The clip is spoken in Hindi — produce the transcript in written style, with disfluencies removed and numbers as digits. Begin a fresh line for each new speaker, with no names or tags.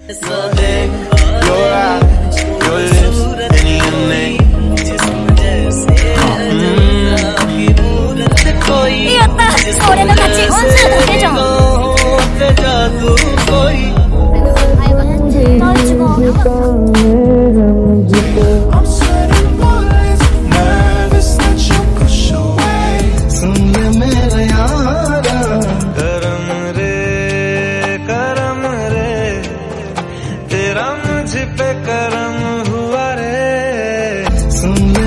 Your eyes, your lips, and your name.
तेरा मुझ पे करम हुआ रे, सुन